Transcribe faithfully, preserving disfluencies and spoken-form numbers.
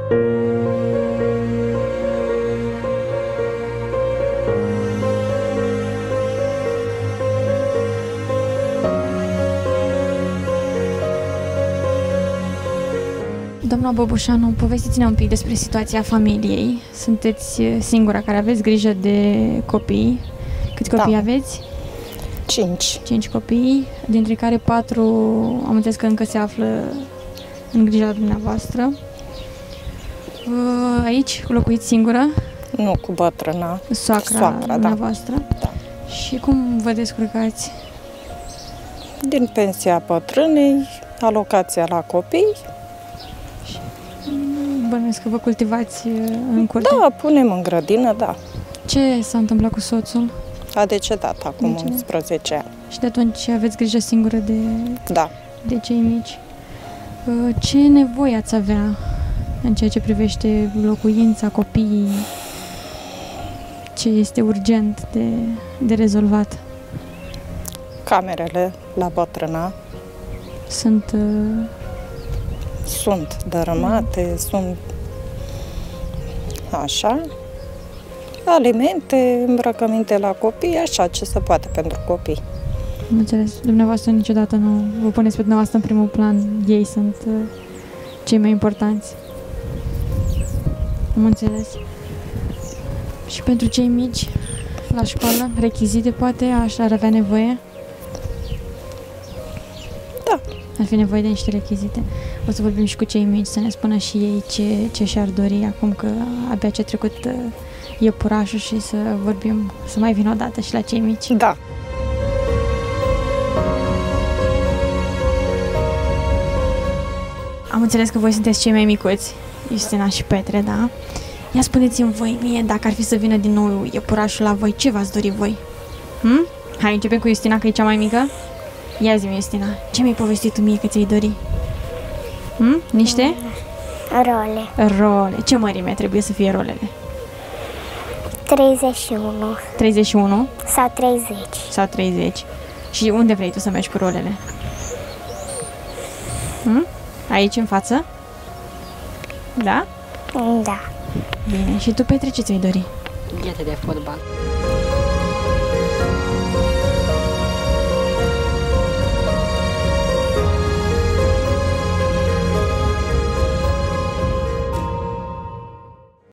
Doamna Boboșanu, povestiți-ne un pic despre situația familiei. Sunteți singura care aveți grijă de copii. Câți copii Da. aveți? Cinci. Cinci copii, dintre care patru am înțeles că încă se află în grija dumneavoastră. Aici locuiți singură? Nu, cu bătrâna. Soacra, Soacra, dumneavoastră? Da. Și cum vă descurcați? Din pensia bătrânei, alocația la copii. Bănuiesc că vă cultivați în curte? Da, punem în grădină, da. Ce s-a întâmplat cu soțul? A decedat acum Decedat. unsprezece ani. Și de atunci aveți grijă singură de, Da. de cei mici. Ce nevoie ați avea în ceea ce privește locuința, copiii? Ce este urgent de, de rezolvat? Camerele la bătrâna Sunt... Uh, sunt dărâmate, mm. sunt așa. Alimente, îmbrăcăminte la copii, așa ce se poate pentru copii. am înțeles. Dumneavoastră niciodată nu vă puneți pe dumneavoastră în primul plan. Ei sunt uh, cei mai importanți. Am înțeles. Și pentru cei mici, la școală, rechizite, poate, așa ar avea nevoie? Da. Ar fi nevoie de niște rechizite. O să vorbim și cu cei mici, să ne spună și ei ce, ce și-ar dori acum că abia ce a trecut uh, iepurașul și să vorbim, să mai vină o dată și la cei mici. Da. Am înțeles că voi sunteți cei mai micuți, Justina și Petre, da? Ia spuneți-mi voi mie, dacă ar fi să vină din nou iepurașul la voi, ce v-ați dori voi? Hm? Hai, începem cu Justina, că e cea mai mică. Ia zi-mi, Justina, ce mi-ai povestit tu mie că ți-ai dori? Hm? Niște? Role. Role. Ce mărime trebuie să fie rolele? treizeci și unu treizeci și unu sau treizeci. sau treizeci? Și unde vrei tu să mergi cu rolele? Hm? Aici, în față? Da? Da. Bine. Și tu, Petre, ce ți-ai dori? Bilete de fotbal.